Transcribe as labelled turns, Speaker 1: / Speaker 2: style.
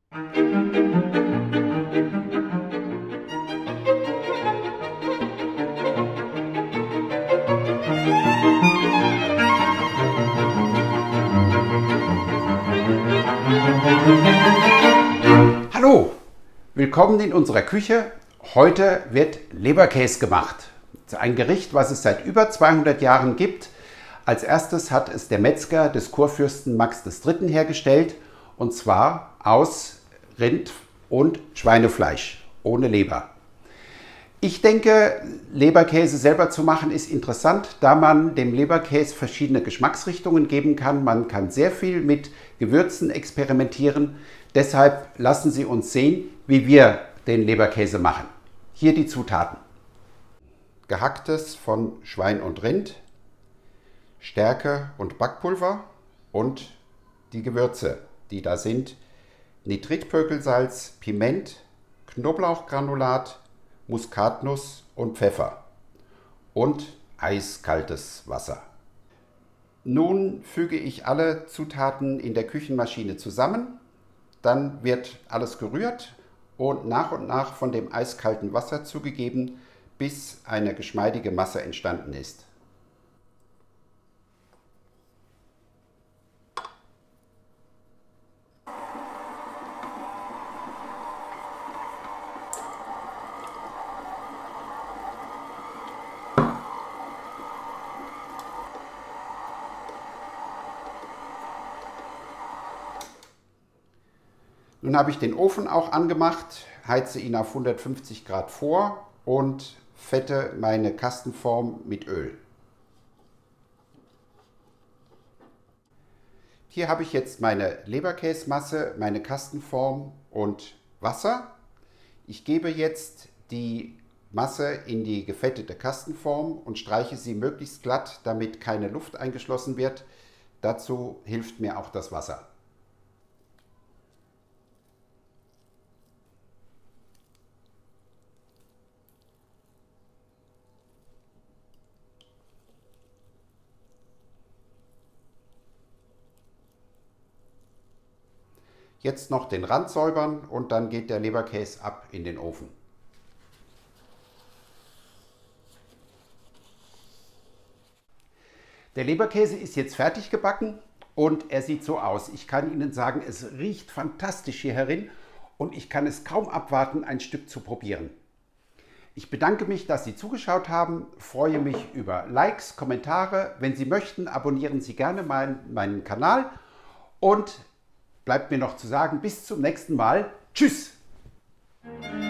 Speaker 1: Hallo, willkommen in unserer Küche. Heute wird Leberkäse gemacht. Das ist ein Gericht, was es seit über 200 Jahren gibt. Als erstes hat es der Metzger des Kurfürsten Max III. Hergestellt, und zwar aus Rind- und Schweinefleisch, ohne Leber. Ich denke, Leberkäse selber zu machen ist interessant, da man dem Leberkäse verschiedene Geschmacksrichtungen geben kann. Man kann sehr viel mit Gewürzen experimentieren. Deshalb lassen Sie uns sehen, wie wir den Leberkäse machen. Hier die Zutaten. Gehacktes von Schwein und Rind, Stärke und Backpulver und die Gewürze, die da sind: Nitritpökelsalz, Piment, Knoblauchgranulat, Muskatnuss und Pfeffer und eiskaltes Wasser. Nun füge ich alle Zutaten in der Küchenmaschine zusammen, dann wird alles gerührt und nach von dem eiskalten Wasser zugegeben, bis eine geschmeidige Masse entstanden ist. Nun habe ich den Ofen auch angemacht, heize ihn auf 150 Grad vor und fette meine Kastenform mit Öl. Hier habe ich jetzt meine Leberkäsemasse, meine Kastenform und Wasser. Ich gebe jetzt die Masse in die gefettete Kastenform und streiche sie möglichst glatt, damit keine Luft eingeschlossen wird. Dazu hilft mir auch das Wasser. Jetzt noch den Rand säubern und dann geht der Leberkäse ab in den Ofen. Der Leberkäse ist jetzt fertig gebacken und er sieht so aus. Ich kann Ihnen sagen, es riecht fantastisch hier herin und ich kann es kaum abwarten, ein Stück zu probieren. Ich bedanke mich, dass Sie zugeschaut haben, freue mich über Likes, Kommentare. Wenn Sie möchten, abonnieren Sie gerne meinen Kanal und bleibt mir noch zu sagen, bis zum nächsten Mal. Tschüss!